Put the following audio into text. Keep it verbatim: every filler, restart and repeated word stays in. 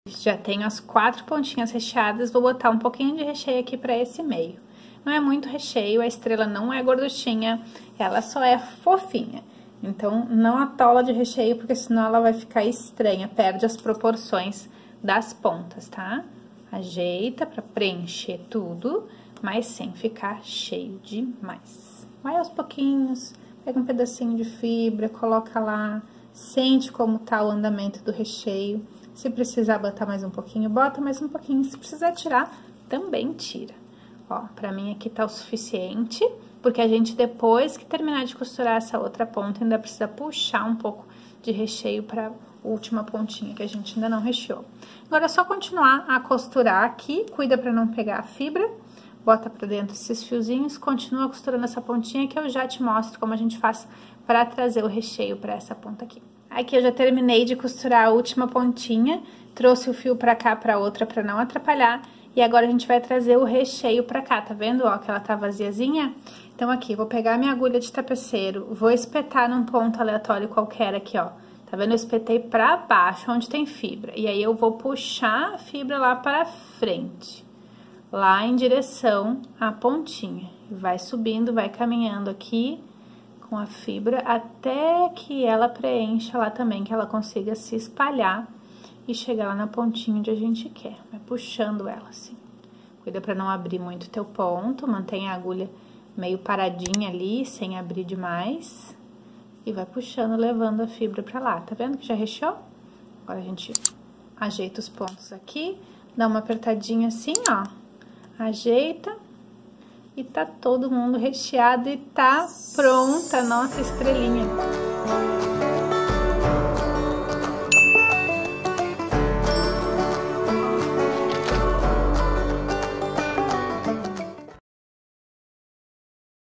Já tenho as quatro pontinhas recheadas, vou botar um pouquinho de recheio aqui pra esse meio. Não é muito recheio, a estrela não é gorduchinha, ela só é fofinha. Então, não atola de recheio, porque senão ela vai ficar estranha, perde as proporções das pontas, tá? Ajeita pra preencher tudo, mas sem ficar cheio demais. Vai aos pouquinhos, pega um pedacinho de fibra, coloca lá, sente como tá o andamento do recheio. Se precisar botar mais um pouquinho, bota mais um pouquinho. Se precisar tirar, também tira. Ó, pra mim aqui tá o suficiente, porque a gente, depois que terminar de costurar essa outra ponta, ainda precisa puxar um pouco de recheio pra última pontinha, que a gente ainda não recheou. Agora é só continuar a costurar aqui, cuida pra não pegar a fibra, bota pra dentro esses fiozinhos, continua costurando essa pontinha, que eu já te mostro como a gente faz pra trazer o recheio pra essa ponta aqui. Aqui eu já terminei de costurar a última pontinha, trouxe o fio pra cá, pra outra, pra não atrapalhar. E agora a gente vai trazer o recheio pra cá, tá vendo, ó, que ela tá vaziazinha? Então, aqui, vou pegar minha agulha de tapeceiro, vou espetar num ponto aleatório qualquer aqui, ó. Tá vendo? Eu espetei pra baixo, onde tem fibra. E aí, eu vou puxar a fibra lá pra frente, lá em direção à pontinha. Vai subindo, vai caminhando aqui com a fibra até que ela preencha lá também, que ela consiga se espalhar e chegar lá na pontinha onde a gente quer. Vai puxando ela assim. Cuida pra não abrir muito teu ponto, mantém a agulha meio paradinha ali, sem abrir demais. E vai puxando, levando a fibra pra lá. Tá vendo que já recheou? Agora a gente ajeita os pontos aqui, dá uma apertadinha assim, ó. Ajeita. E tá todo mundo recheado e tá pronta a nossa estrelinha.